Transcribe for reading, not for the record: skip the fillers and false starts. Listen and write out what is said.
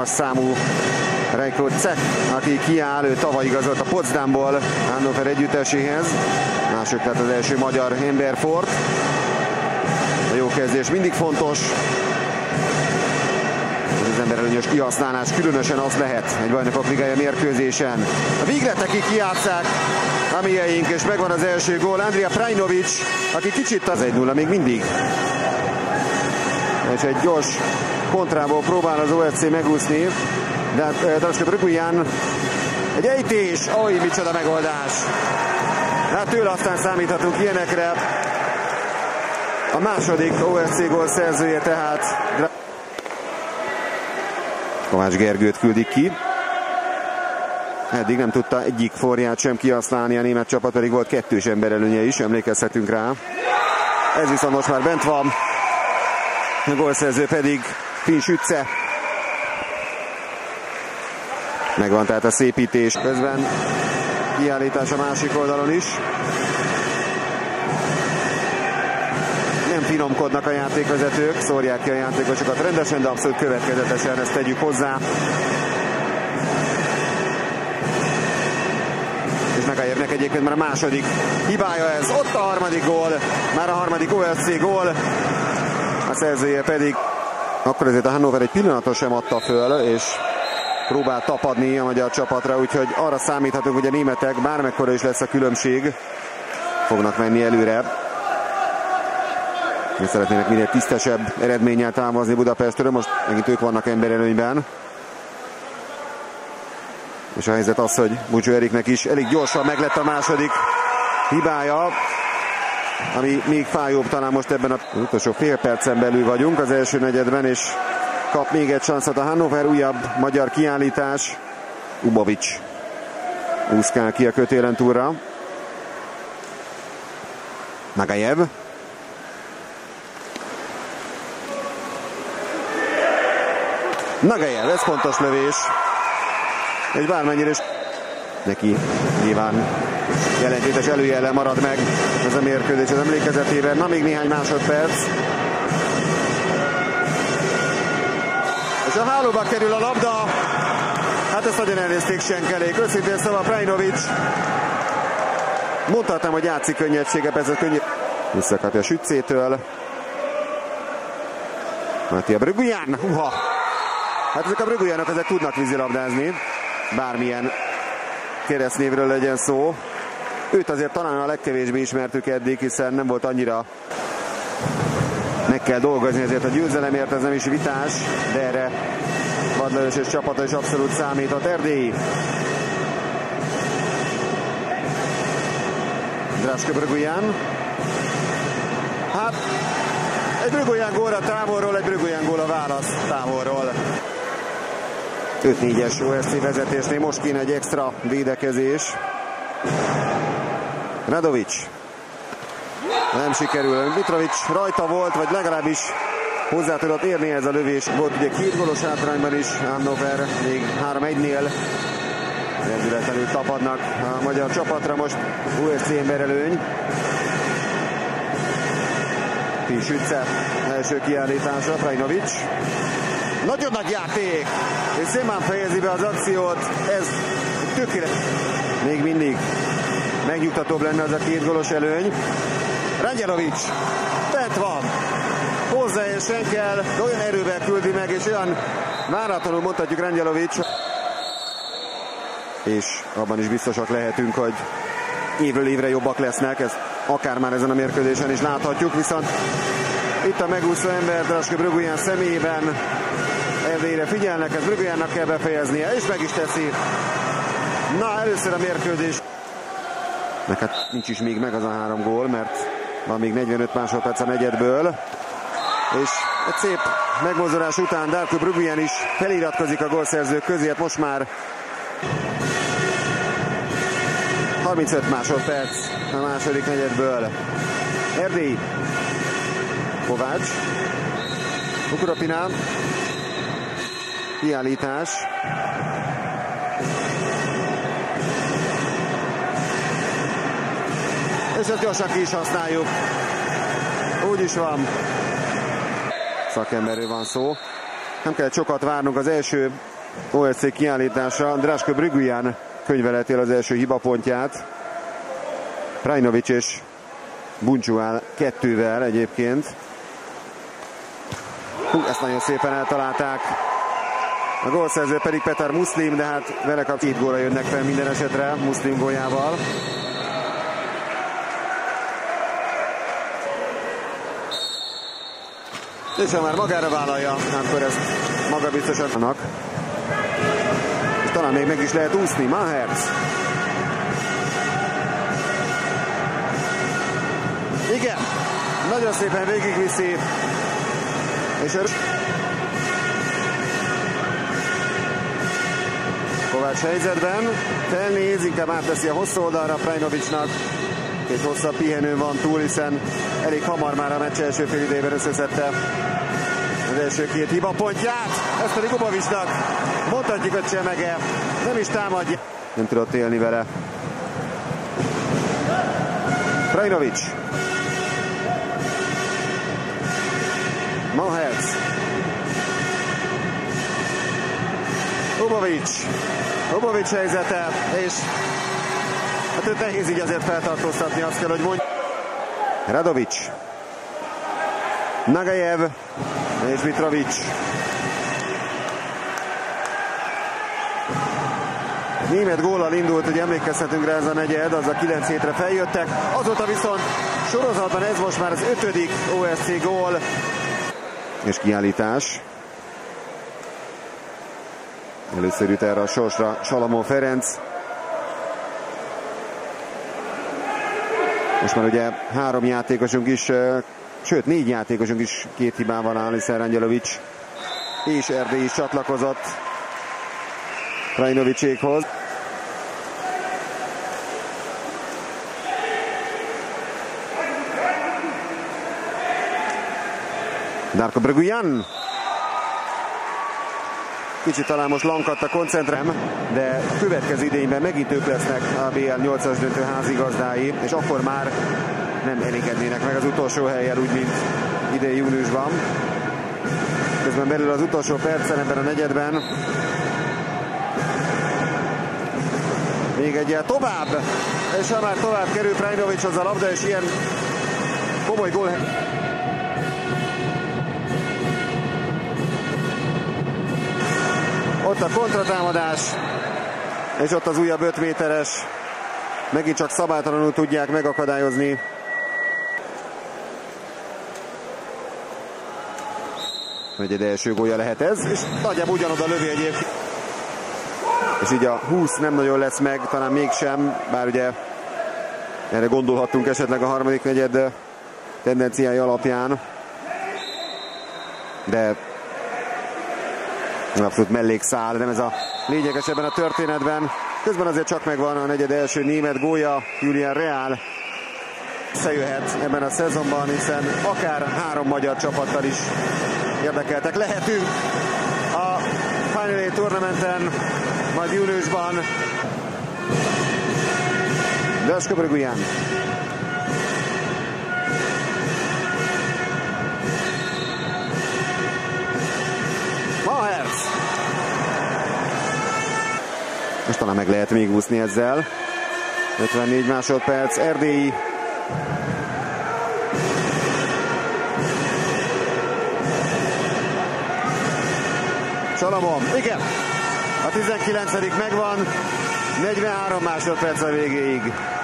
3-as számú Reiko Cech, aki kiáll, ő tavaly igazolt a Potsdamból Hannover együtteséhez. Mások lett az első magyar Emberfort. A jó kezdés mindig fontos. Az emberelőnyös kihasználás különösen az lehet egy Bajnokok Ligája mérkőzésen. A végletekig kijátszák a mieink, és megvan az első gól. Andrija Prajnovic, aki kicsit az 1-0 még mindig. És egy gyors kontrából próbál az OFC megúszni. De Draško Brgujan, egy ejtés, oly, micsoda megoldás. Hát tőle aztán számíthatunk ilyenekre. A második OFC gól szerzője tehát. Kovács Gergőt küldik ki. Eddig nem tudta egyik forját sem kihasználni a német csapat, pedig volt kettős emberelőnye is, emlékezhetünk rá. Ez viszont most már bent van. A gólszerző pedig Finn Schütze. Megvan tehát a szépítés. Közben kiállítás a másik oldalon is. Nem finomkodnak a játékvezetők, szórják ki a játékosokat rendesen, de abszolút következetesen, ezt tegyük hozzá. És Nagajevnek egyébként már a második hibája ez. Ott a harmadik gól, már a harmadik OFC gól. A szerzője pedig akkor ezért a Hannover egy pillanatot sem adta föl, és próbál tapadni a magyar csapatra, úgyhogy arra számíthatunk, hogy a németek, bármekkora is lesz a különbség, fognak menni előre. És szeretnének minél tisztesebb eredménnyel támazni Budapestről, most megint ők vannak emberelőnyben. És a helyzet az, hogy Bucsó Eriknek is elég gyorsan meglett a második hibája, ami még fájóbb talán most ebben az utolsó fél percen belül vagyunk az első negyedben, és kap még egy sanszot a Hannover, újabb magyar kiállítás. Ubovics úszkál ki a kötélen túlra. Nagajev. Nagajev, ez fontos lövés. És bármennyire is neki nyilván jelentétes előjellel marad meg ez a mérkőzés az emlékezetében. Na, még néhány másodperc. És a hálóba kerül a labda. Hát ezt nagyon elnézték senkelék. Őszintén szóval Prajnovic. Mondhatnám, hogy játszik könnyedsége, ez a könnyed. Visszakapja Schützétől. Mattia Bruguján. Hát ezek a Brugujánok ezek tudnak vízilabdázni. Bármilyen keresztnévről legyen szó. Őt azért talán a legkevésbé ismertük eddig, hiszen nem volt annyira. Meg kell dolgozni ezért a győzelemért, ez nem is vitás, de erre Vadlajos és csapata is abszolút számíthat. Erdélyi. Draško Brgujan. Hát egy Brgujan gól a távolról, egy Brgujan gól a válasz távolról. 5-4-es OFC vezetésnél most kéne egy extra védekezés. Radovic. Nem sikerül. Mitrovic rajta volt, vagy legalábbis hozzá tudott érni ez a lövés. Volt ugye 2 gólos hátrányban is Hannover, még 3-1-nél. Rendületlenül tapadnak a magyar csapatra, most OFC emberelőny. Finn Schütze első kiállítása, Prajnovic. Nagyon nagy játék, és Szémán fejezi be az akciót, ez tökéletes. Még mindig megnyugtatóbb lenne az a 2 gólos előny. Rangyelovic, bent van, hozzáérsen kell, de olyan erővel küldi meg, és olyan váratlanul mondhatjuk Rangyelovic. És abban is biztosak lehetünk, hogy évről évre jobbak lesznek, ezt akár már ezen a mérkőzésen is láthatjuk, viszont itt a megúszó ember Draško Brgujan személyében Erdélyre figyelnek, ezt Brugujánnak kell befejeznie, és meg is teszi. Na, először a mérkőzés. Meg hát nincs is még meg az a 3 gól, mert van még 45 másodperc a negyedből. És egy szép megmozdulás után Darko Bruguján is feliratkozik a gólszerzők közé, hát most már 35 másodperc a második negyedből. Erdély. Kovács. Ukropina. Kiállítás. És ezt gyorsan ki is használjuk. Úgy is van. Szakemberről van szó. Nem kellett sokat várnunk az első OSC kiállítása. Draško Briguian könyvelheti el az első hibapontját. Prajnovic és Buncsuál 2-vel egyébként. Ezt nagyon szépen eltalálták. A gólszerző pedig Petar Muszlim, de hát vele kap 2 gólra jönnek fel minden esetre Muszlim góljával. És ha már magára vállalja, akkor ezt magabiztosan vannak. És talán még meg is lehet úszni. Mahertz. Igen, nagyon szépen végigviszi. És Kovács helyzetben felnéz, inkább átteszi a hosszú oldalra Prajnovicnak. Egy hosszabb pihenő van túl, hiszen elég hamar már a meccs első fél idejében összeszedte az első 2 hibapontját. Ez pedig Ubovicsnak mondhatjuk, hogy csemege, nem is támadja. Nem tudott élni vele. Prajnovic. Mahertz. Ubovics helyzete, és hát őt nehéz így azért feltartóztatni, azt kell, hogy mondja. Radovic. Nagajev és Mitrovic. Német góllal indult, hogy emlékezhetünk rá, ez a negyed, az a 9 hétre feljöttek. Azóta viszont sorozatban ez most már az 5. OSC gól. És kiállítás. Először jut erre a sorsra Salamon Ferenc. Most már ugye 3 játékosunk is, sőt 4 játékosunk is 2 hibával áll, hiszen Rangyelovics és Erdély is csatlakozott Prajnovicsékhoz. Darko Briguian. Kicsit talán most lankadt a koncentrám, de következő idényben megint ők lesznek a BL 8-as döntő házigazdái, és akkor már nem elégednének meg az utolsó helyen, úgy mint idei júniusban. Közben belül az utolsó percen ebben a negyedben. Még egyel tovább, és ha már tovább kerül Prajnovichoz a labda, és ilyen komoly gól. Ott a kontratámadás, és ott az újabb 5 méteres. Megint csak szabálytalanul tudják megakadályozni. Egy első gólja lehet ez, és nagyjából ugyanoda lövi egyébként. És így a 20 nem nagyon lesz meg, talán mégsem, bár ugye erre gondolhattunk esetleg a harmadik negyed tendenciái alapján. De abszolút mellékszál, nem ez a lényeges ebben a történetben. Közben azért csak megvan a negyed első német gólja, Julian Real. Összejöhet ebben a szezonban, hiszen akár 3 magyar csapattal is érdekeltek lehetünk a Final Eight tournamenten, majd júniusban. Draško Briguian. Mahertz. Most talán meg lehet még úszni ezzel. 54 másodperc, Erdélyi. Salamon, igen. A 19. megvan, 43 másodperc a végéig.